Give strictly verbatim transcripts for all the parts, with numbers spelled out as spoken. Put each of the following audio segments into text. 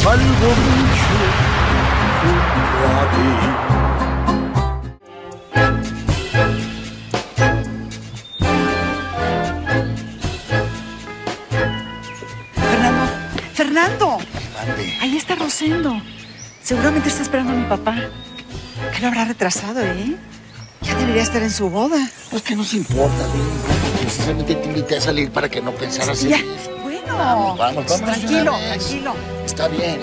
algo mucho junto a ti. ¡Fernando! Mande. Ahí está Rosendo. Seguramente está esperando a mi papá. ¿Qué lo habrá retrasado, eh? Ya debería estar en su boda. Pues que nos importa, güey. Precisamente te invité a salir para que no pensaras en Ya, eso. bueno. Vamos, vamos, vamos. Tranquilo, una vez. tranquilo. Está bien.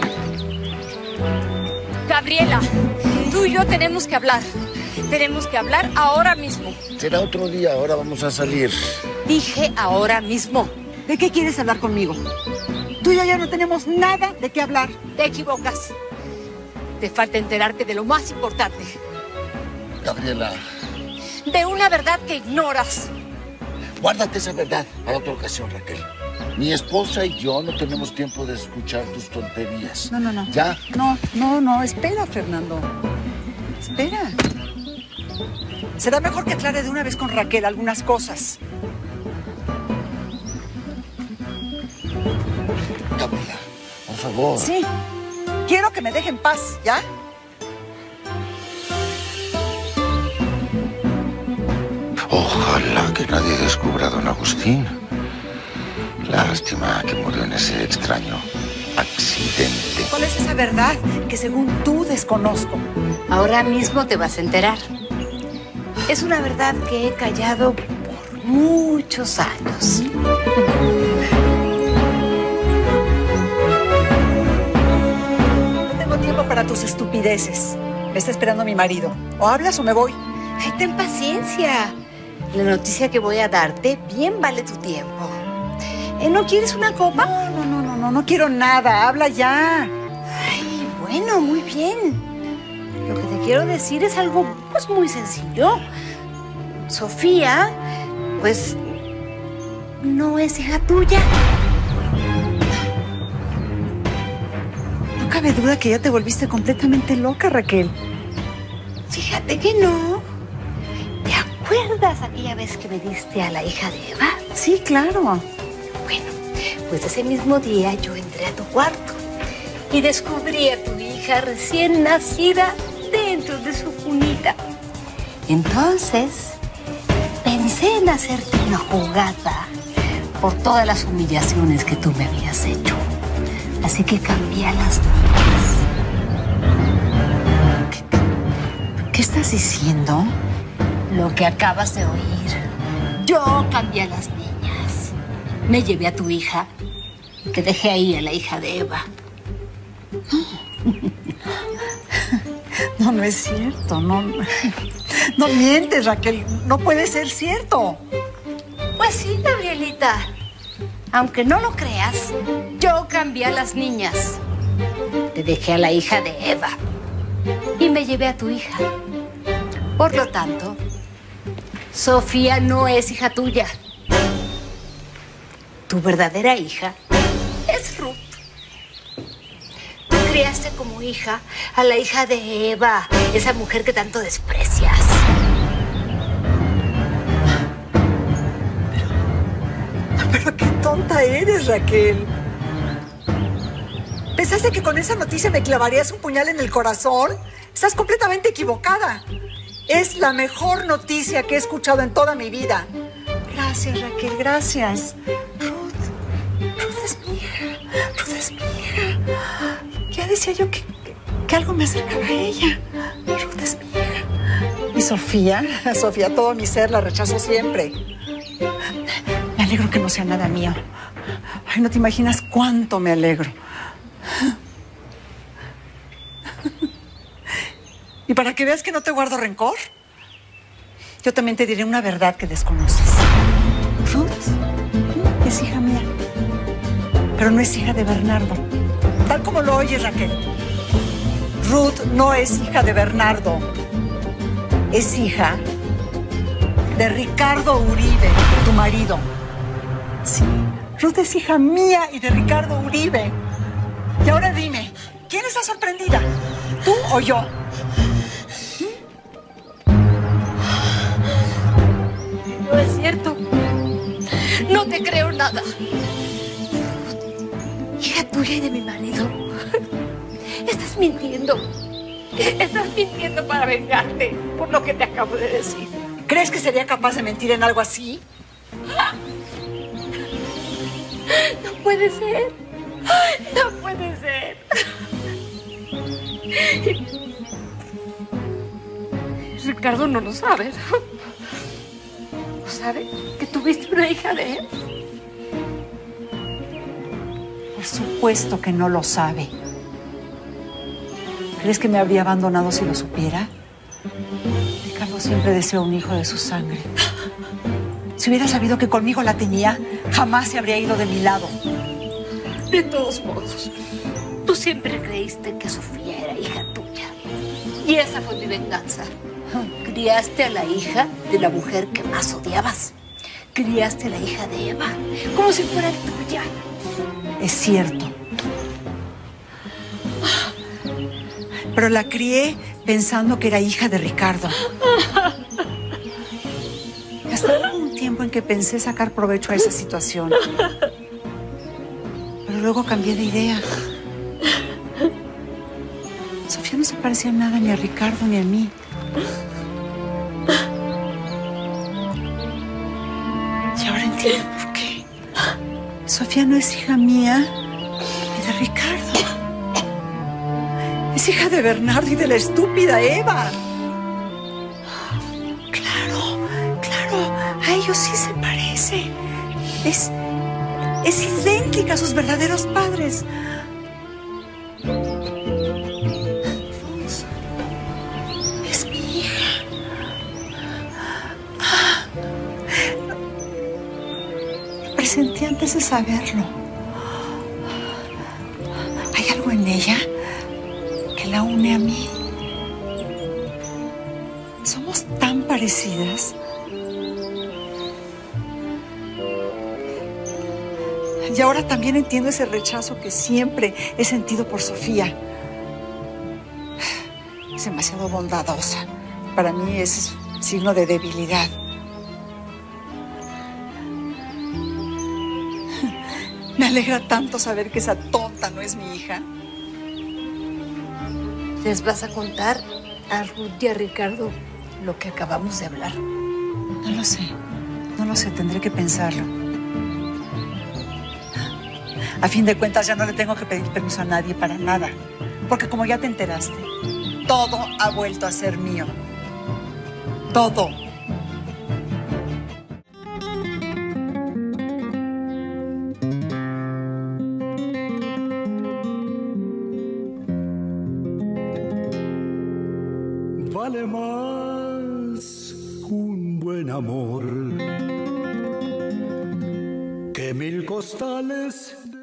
Gabriela, tú y yo tenemos que hablar. Tenemos que hablar ahora mismo. Será otro día, ahora vamos a salir. Dije ahora mismo. ¿De qué quieres hablar conmigo? Tú y yo ya no tenemos nada de qué hablar. Te equivocas. Te falta enterarte de lo más importante. Gabriela, De una verdad que ignoras. guárdate esa verdad para otra ocasión, Raquel. Mi esposa y yo no tenemos tiempo de escuchar tus tonterías. No, no, no. ¿Ya? No, no, no. Espera, Fernando. Espera. Será mejor que aclare de una vez con Raquel algunas cosas. Gabriela, por favor. Sí. Quiero que me deje en paz, ¿ya? Ojalá que nadie descubra a don Agustín. Lástima que murió en ese extraño accidente. ¿Cuál es esa verdad que según tú desconozco? Ahora mismo te vas a enterar. Es una verdad que he callado por muchos años. No tengo tiempo para tus estupideces. Me está esperando mi marido. O hablas o me voy. Ay, ten paciencia. La noticia que voy a darte bien vale tu tiempo. ¿Eh, ¿No quieres una copa? No, no, no, no, no, no quiero nada. Habla ya. Ay, bueno, muy bien. Lo que te quiero decir es algo, pues, muy sencillo. Sofía, pues, no es hija tuya. No cabe duda que ya te volviste completamente loca, Raquel. Fíjate que no. ¿Te acuerdas aquella vez que me diste a la hija de Eva? Sí, claro. Bueno, pues ese mismo día yo entré a tu cuarto y descubrí a tu hija recién nacida dentro de su cunita. Entonces, pensé en hacerte una jugada por todas las humillaciones que tú me habías hecho. Así que cambié a las niñas. ¿Qué, qué estás diciendo? Lo que acabas de oír. Yo cambié a las niñas. Me llevé a tu hija y te dejé ahí a la hija de Eva. No, no es cierto. No, no mientes, Raquel. No puede ser cierto. Pues sí, Gabrielita. Aunque no lo creas, yo cambié a las niñas. Te dejé a la hija de Eva y me llevé a tu hija. Por lo tanto, Sofía no es hija tuya. Tu verdadera hija es Ruth. Tú criaste como hija a la hija de Eva, esa mujer que tanto desprecias. Pero qué tonta eres, Raquel. ¿Pensaste que con esa noticia me clavarías un puñal en el corazón? Estás completamente equivocada. Es la mejor noticia que he escuchado en toda mi vida. Gracias, Raquel, gracias. Ruth, Ruth es mi hija. Ruth es mi hija. Ya decía yo que, que, que algo me acercaba a ella. Ruth es mi hija. ¿Y Sofía? Sofía, todo mi ser la rechazo siempre. Me alegro que no sea nada mío. Ay, no te imaginas cuánto me alegro. Y para que veas que no te guardo rencor, yo también te diré una verdad que desconoces. Ruth es hija mía, pero no es hija de Bernardo. Tal como lo oyes, Raquel. Ruth no es hija de Bernardo. Es hija de Ricardo Uribe, tu marido. Sí, Ruth es hija mía y de Ricardo Uribe. Y ahora dime, ¿quién está sorprendida? ¿Tú o yo? No es cierto. No te creo nada. Hija tuya y de mi marido. mintiendo. Estás mintiendo para vengarte por lo que te acabo de decir. ¿Crees que sería capaz de mentir en algo así? No puede ser. No puede ser. Ricardo no lo sabe. ¿No sabe que tuviste una hija de él? Por supuesto que no lo sabe. ¿Crees que me habría abandonado si lo supiera? Ricardo siempre deseó un hijo de su sangre. Si hubiera sabido que conmigo la tenía, jamás se habría ido de mi lado. De todos modos, tú siempre creíste que Sofía era hija tuya. Y esa fue mi venganza. Criaste a la hija de la mujer que más odiabas. Criaste a la hija de Eva como si fuera tuya. Es cierto. Pero la crié pensando que era hija de Ricardo. Hasta hubo un tiempo en que pensé sacar provecho a esa situación. Pero luego cambié de idea. Sofía no se parecía nada ni a Ricardo ni a mí. Y ahora entiendo por qué. Sofía no es hija mía ni de Ricardo. Es hija de Bernardo y de la estúpida Eva. Claro, claro, a ellos sí se parece. Es, es idéntica a sus verdaderos padres. Alfonso, es mi hija. Ah, lo presentí antes de saberlo. Hay algo en ella que la une a mí. Somos tan parecidas. Y ahora también entiendo ese rechazo que siempre he sentido por Sofía. Es demasiado bondadosa. Para mí es signo de debilidad. Me alegra tanto saber que esa tonta no es mi hija. ¿Les vas a contar a Ruth y a Ricardo lo que acabamos de hablar? No lo sé. No lo sé. Tendré que pensarlo. A fin de cuentas, ya no le tengo que pedir permiso a nadie para nada. Porque como ya te enteraste, todo ha vuelto a ser mío. Todo. Vale más un buen amor que mil costales de